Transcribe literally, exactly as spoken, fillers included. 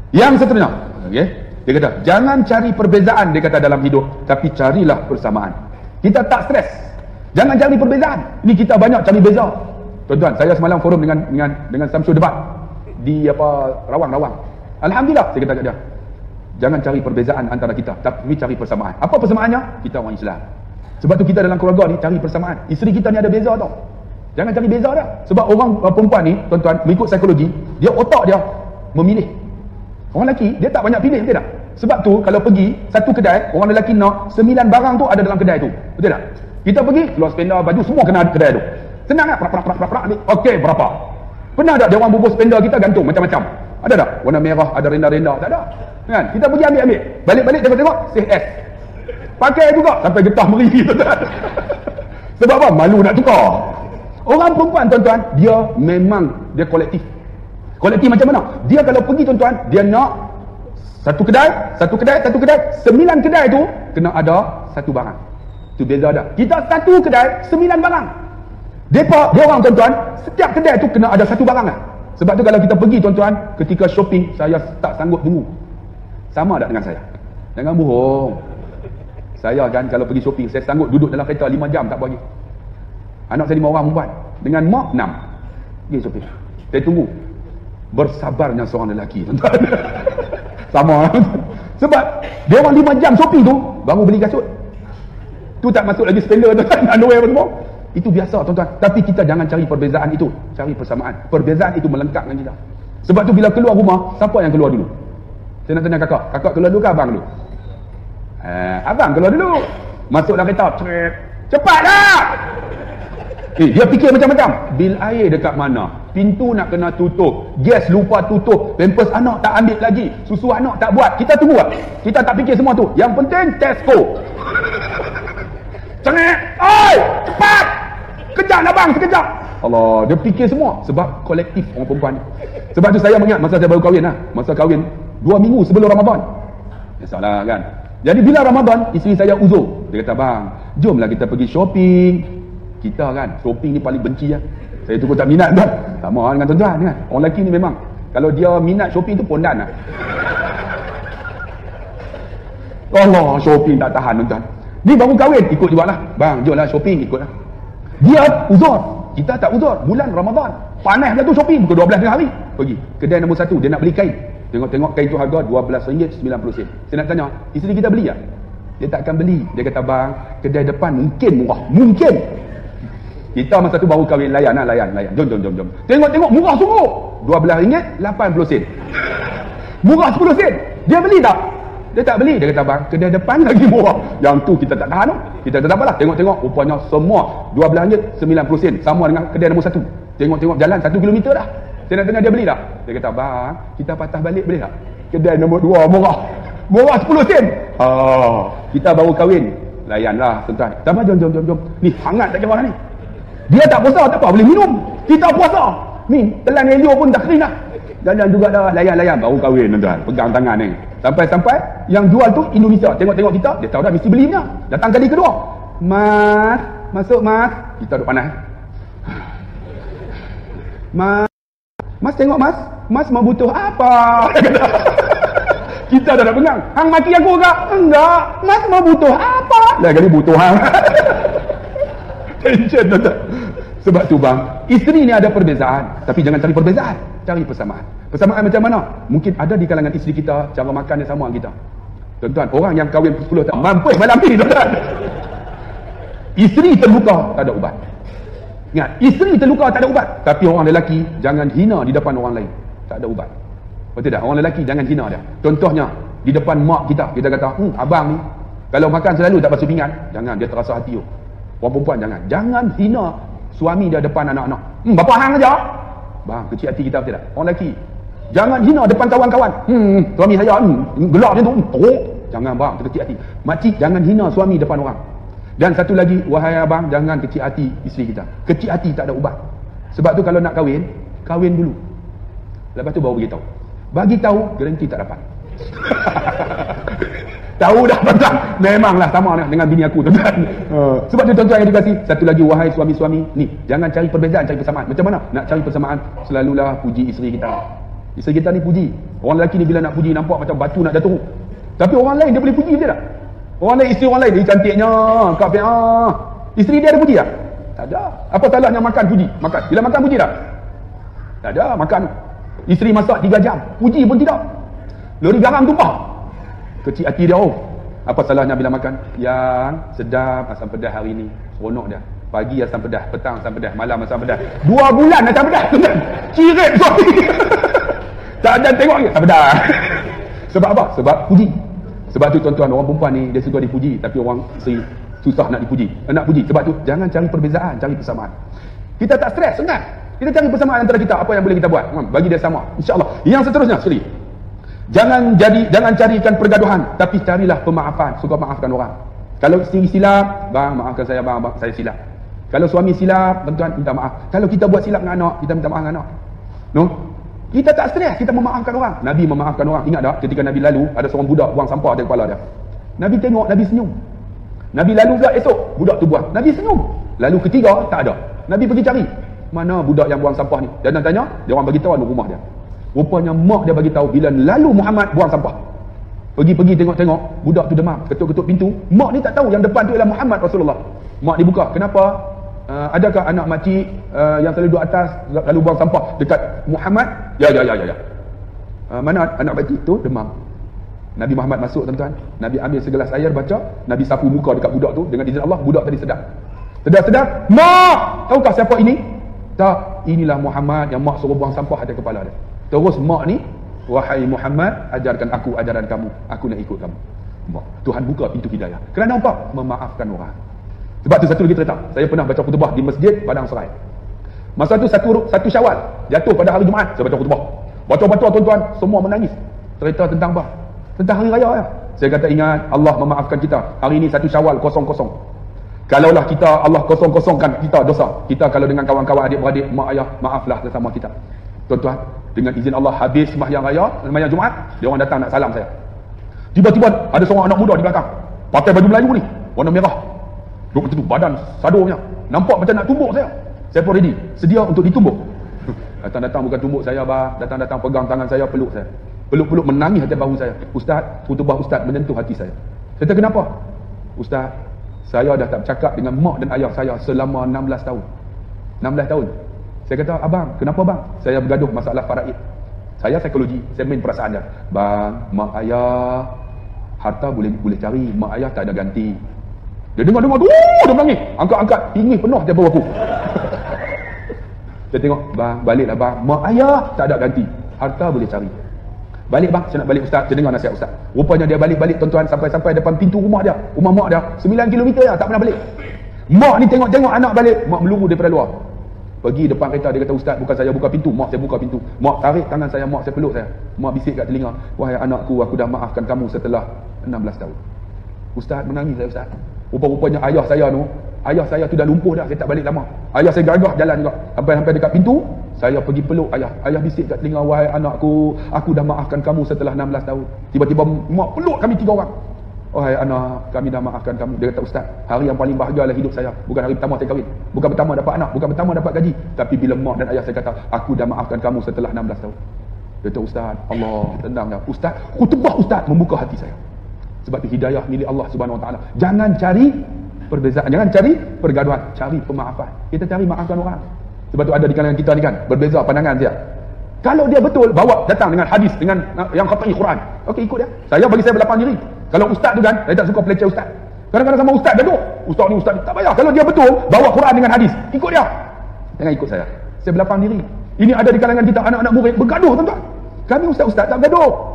Yang seterusnya, okey, dia kata jangan cari perbezaan, dia kata dalam hidup, tapi carilah persamaan. Kita tak stres, jangan cari perbezaan. Ini kita banyak cari beza. Tuan-tuan, saya semalam forum dengan dengan dengan Samsul Debat di apa Rawang-Rawang. Alhamdulillah, saya kata kat dia, jangan cari perbezaan antara kita, tapi cari persamaan. Apa persamaannya? Kita orang Islam. Sebab tu kita dalam keluarga ni cari persamaan. Isteri kita ni ada beza tau. Jangan cari beza dah. Sebab orang uh, perempuan ni, tuan-tuan, mengikut psikologi, dia otak dia memilih. Orang lelaki, dia tak banyak pilih, betul tak? Sebab tu, kalau pergi satu kedai, orang lelaki nak sembilan barang tu ada dalam kedai tu. Betul tak? Kita pergi, keluar spender, baju, semua kena ada kedai tu. Senang tak? Prak, prak, prak, prak, prak, ambil. Okey, berapa? Pernah tak dia orang bubur spender kita gantung macam-macam? Ada tak? Warna merah, ada renda-renda. Tak ada. Kan? Kita pergi ambil-ambil. Balik-balik tengok-tengok, C S. Pakai juga, sampai getah meri. Sebab apa? Malu nak tukar. Orang perempuan, tuan-tuan, dia memang, dia kolektif. Kolektif macam mana? Dia kalau pergi, tuan-tuan, dia nak satu kedai, satu kedai, satu kedai, sembilan kedai tu kena ada satu barang. Itu beza dah. Kita satu kedai, sembilan barang. Depa, dia orang, tuan-tuan, setiap kedai tu kena ada satu barang lah. Sebab tu kalau kita pergi, tuan-tuan, ketika shopping, saya tak sanggup tunggu. Sama tak dengan saya? Jangan bohong. Saya kan kalau pergi shopping, saya sanggup duduk dalam kereta lima jam tak pergi. Anak saya lima orang perempuan. Dengan mak enam. Pergi shopping. Saya tunggu. Bersabarnya seorang lelaki, tuan-tuan. Sama. Sebab dia orang lima jam shopping tu baru beli kasut. Tu tak masuk lagi spender, tuan-tuan. Underwear semua. Itu biasa, tuan-tuan. Tapi kita jangan cari perbezaan itu. Cari persamaan. Perbezaan itu melengkapkan kita. Sebab tu bila keluar rumah, siapa yang keluar dulu? Saya nak tanya kakak. Kakak keluar dulu ke abang dulu? Eh, abang keluar dulu. Masuk dalam kereta. Cepatlah! Eh, dia fikir macam-macam. Bil air dekat mana? Pintu nak kena tutup. Gas lupa tutup. Pampers anak tak ambil lagi. Susu anak tak buat. Kita tunggu tak? Kita tak fikir semua tu. Yang penting Tesco. Cengek! Oi! Cepat! Kejap lah bang, sekejap. Allah, dia fikir semua. Sebab kolektif orang perempuan ni. Sebab tu saya mengingat masa saya baru kahwin lah. Masa kahwin, dua minggu sebelum Ramadan. Biasalah kan. Jadi bila Ramadan, isteri saya uzur. Dia kata, bang, jomlah kita pergi shopping. Kita kan, shopping ni paling benci lah. Saya tu pun tak minat kan. Sama dengan tuan-tuan kan. Orang lelaki ni memang, kalau dia minat shopping tu pondan lah. Allah, shopping tak tahan tuan-tuan. Ni baru kahwin, ikut juga lah. Bang, jomlah shopping, ikut lah. Dia uzur. Kita tak uzur. Bulan Ramadan. Panas lah tu shopping. Pukul dua belas tengah hari. Pergi. Kedai nombor satu. Dia nak beli kain. Tengok-tengok kain tu harga dua belas ringgit sembilan puluh sen. Saya nak tanya, isteri kita beli tak? Dia tak akan beli. Dia kata, bang, kedai depan mungkin murah. Mungkin. Kita masa tu baru kahwin, layan lah, layan, layan. Jom, jom, jom, jom. Tengok-tengok, murah sungguh. dua belas ringgit lapan puluh sen. Murah sepuluh sen. Dia beli tak? Dia tak beli. Dia kata, bang, kedai depan lagi murah. Yang tu kita tak tahan. Kita tak apalah. Tengok-tengok, rupanya semua dua belas ringgit sembilan puluh sen. Sama dengan kedai nombor satu. Tengok-tengok jalan satu kilometer dah. Saya nak tengok dia beli tak? Dia kata, bang, kita patah balik boleh tak? Kedai nombor dua murah. Murah sepuluh sen. Ah, kita baru kahwin. Layanlah, tuan-tuan. Sama, jom, jom, jom, jom. Ni hangat tak kira ni. Dia tak puasa, tak apa, boleh minum. Kita puasa. Ni, telan helio pun dah kering dah. Jalan juga dah, layan-layan. Baru kahwin, tuan-tuan. Pegang tangan ni. Sampai-sampai, yang jual tu Indonesia. Tengok-tengok kita, dia tahu dah mesti beli punya. Datang kali kedua. Mas, masuk mas. Kita duduk panas. Mas, mas tengok mas. Mas mau butuh apa? Kita dah nak pegang. Hang maki aku ke? Enggak. Mas mau butuh apa? Dah kali butuh hang. Tension, tuan-tuan. Sebab tu bang, isteri ni ada perbezaan. Tapi jangan cari perbezaan. Cari persamaan. Persamaan macam mana? Mungkin ada di kalangan isteri kita, cara makan yang sama dengan kita. Tuan-tuan, orang yang kahwin sepuluh tahun, mampus malam ni, tuan-tuan. Isteri terluka, tak ada ubat. Ingat, isteri terluka tak ada ubat. Tapi orang lelaki, jangan hina di depan orang lain. Tak ada ubat. Betul tak? Orang lelaki, jangan hina dia. Contohnya, di depan mak kita, kita kata, hmm, abang ni, kalau makan selalu tak basuh pinggan, jangan, dia terasa hati tu. Orang perempuan jangan. Jangan hina suami dia depan anak-anak. Hmm, bapa hang aja. Bang, kecil hati kita betul tak? Orang lelaki. Jangan hina depan kawan-kawan. Hmm, suami saya, hmm, gelak dia tu. Teruk. Jangan bang, kecil hati. Makcik, jangan hina suami depan orang. Dan satu lagi, wahai abang, jangan kecil hati isteri kita. Kecil hati tak ada ubat. Sebab tu kalau nak kahwin, kahwin dulu. Lepas tu baru beritahu. Bagi tahu, garanti tak dapat. Tahu dah tuan-tuan. Memanglah sama dengan bini aku, tuan-tuan. Uh, sebab tu tuan-tuan yang dikasih. Satu lagi, wahai suami-suami, ni, jangan cari perbezaan, cari persamaan. Macam mana? Nak cari persamaan, selalulah puji isteri kita. Isteri kita ni puji. Orang lelaki ni bila nak puji nampak macam batu nak jatuh. Tapi orang lain dia boleh puji dia tak? Orang lain, isteri orang lain, dia cantiknya, kak ah. Isteri dia ada puji tak? Tak ada. Apa salahnya makan puji? Makan. Bila makan puji tak? Tak ada, makan. Isteri masak tiga jam, puji pun tidak. Lori garam tumpah. Kecil hati dia, oh. Apa salahnya bila makan? Yang sedap asam pedas hari ni. Seronok dia. Pagi asam pedas, petang asam pedas, malam asam pedas. Dua bulan asam pedas. Cirit suami. Tak ada tengok lagi asam pedas. Sebab apa? Sebab puji. Sebab tu tuan-tuan, orang perempuan ni dia suka dipuji, tapi orang isteri susah nak dipuji. Nak puji. Sebab tu jangan cari perbezaan, cari persamaan. Kita tak stres, senang. Kita cari persamaan antara kita, apa yang boleh kita buat. Bagi dia sama. Insya-Allah. Yang seterusnya sekali. Jangan jadi jangan carikan pergaduhan, tapi carilah pemaafan. Suka maafkan orang. Kalau isteri silap, bang maafkan saya bang, bang saya silap. Kalau suami silap, tuan-tuan minta maaf. Kalau kita buat silap dengan anak, kita minta maaf dengan anak. No? Kita tak stres, kita memaafkan orang. Nabi memaafkan orang. Ingat tak ketika Nabi lalu, ada seorang budak buang sampah di kepala dia. Nabi tengok, Nabi senyum. Nabi lalu pula esok, budak tu buang. Nabi senyum. Lalu ketiga, tak ada. Nabi pergi cari. Mana budak yang buang sampah ni? Dan tanya, dia orang bagi tahu ada rumah dia. Rupanya mak dia bagi tahu bila lalu Muhammad buang sampah. Pergi-pergi tengok-tengok, budak tu demam, ketuk-ketuk pintu. Mak ni tak tahu yang depan tu ialah Muhammad Rasulullah. Mak dibuka. Kenapa? Uh, adakah anak makcik uh, yang selalu duduk atas lalu buang sampah dekat Muhammad? Ya, ya, ya, ya. ya. Uh, mana anak makcik tu demam. Nabi Muhammad masuk, tuan-tuan. Nabi ambil segelas air, baca. Nabi sapu muka dekat budak tu. Dengan izin Allah, budak tadi sedar. Sedar-sedar. Mak! Tahukah siapa ini? Tak. Inilah Muhammad yang mak suruh buang sampah atas kepala dia. Terus mak ni, wahai Muhammad, ajarkan aku ajaran kamu. Aku nak ikut kamu. Mak. Tuhan buka pintu hidayah. Kerana apa? Memaafkan orang. Sebab tu satu lagi cerita. Saya pernah baca khutbah di masjid Padang Serai. Masa tu satu satu Syawal, jatuh pada hari Jumaat, saya baca khutbah. Baca-baca tuan-tuan, semua menangis. Cerita tentang apa? Tentang hari raya ya. Saya kata ingat Allah memaafkan kita. Hari ini satu Syawal kosong kosong. Kalaulah kita Allah kosong-kosongkan kita dosa. Kita kalau dengan kawan-kawan adik-beradik, mak ayah, maaflah sesama kita. Tuan-tuan, dengan izin Allah habis sembahyang raya, sembahyang Jumaat, dia orang datang nak salam saya. Tiba-tiba ada seorang anak muda di belakang. Pakai baju Melayu ni, warna merah. Duk macam tu, badan sadurnya. Nampak macam nak tumbuk saya. Saya pun ready, sedia untuk ditumbuk. Datang-datang bukan tumbuk saya, bah. Datang-datang pegang tangan saya, peluk saya. Peluk-peluk menangis hati bahu saya. Ustaz, khutbah Ustaz menyentuh hati saya. Saya kata kenapa? Ustaz, saya dah tak bercakap dengan mak dan ayah saya selama enam belas tahun. enam belas tahun. Saya kata, abang, kenapa bang? Saya bergaduh masalah faraid. Saya psikologi, saya main perasaan dia. Bang, mak ayah, harta boleh boleh cari, mak ayah tak ada ganti. Dia dengar-dengar tu, dia menangis. Angkat-angkat, tinggi penuh dia bawa aku. Saya tengok, bang, baliklah bang. Mak ayah tak ada ganti. Harta boleh cari. Balik bang, saya nak balik Ustaz. Saya dengar nasihat Ustaz. Rupanya dia balik-balik tuan-tuan sampai-sampai depan pintu rumah dia. Rumah mak dia. sembilan kilometer ya, tak pernah balik. Mak ni tengok-tengok anak balik. Mak meluru daripada luar. Pergi depan kereta, dia kata, Ustaz, bukan saya buka pintu. Mak saya buka pintu. Mak tarik tangan saya, mak saya peluk saya. Mak bisik kat telinga, wahai anakku, aku dah maafkan kamu setelah enam belas tahun. Ustaz menangis saya Ustaz. Rupa-rupanya ayah saya tu, ayah saya tu dah lumpuh dah, saya tak balik lama. Ayah saya gagah jalan juga. Sampai-sampai dekat pintu, saya pergi peluk ayah. Ayah bisik kat telinga, wahai anakku, aku dah maafkan kamu setelah enam belas tahun. Tiba-tiba mak peluk kami tiga orang. Wahai anak, kami dah maafkan kamu. Dia kata, Ustaz, hari yang paling bahagia dalam hidup saya. Bukan hari pertama saya kahwin. Bukan pertama dapat anak. Bukan pertama dapat gaji. Tapi bila mak dan ayah saya kata, aku dah maafkan kamu setelah enam belas tahun. Dia kata, Ustaz, Allah, tenang ya. Ustaz, khutbah Ustaz membuka hati saya. Sebab itu hidayah milik Allah Subhanahu Wa Taala. Jangan cari perbezaan, jangan cari pergaduhan, cari pemaafan. Kita cari maafkan orang. Sebab tu ada di kalangan kita ni kan, berbeza pandangan dia. Kalau dia betul, bawa datang dengan hadis, dengan yang khatai Quran. Okey, ikut dia. Saya bagi saya berlapang diri. Kalau ustaz tu kan, saya tak suka peleceh ustaz. Kadang-kadang sama ustaz gaduh. Ustaz ni ustaz ni tak payah. Kalau dia betul, bawa Quran dengan hadis, ikut dia. Jangan ikut saya. Saya berlapang diri. Ini ada di kalangan kita anak-anak murid bergaduh tuan-tuan. Kami ustaz-ustaz tak bergaduh.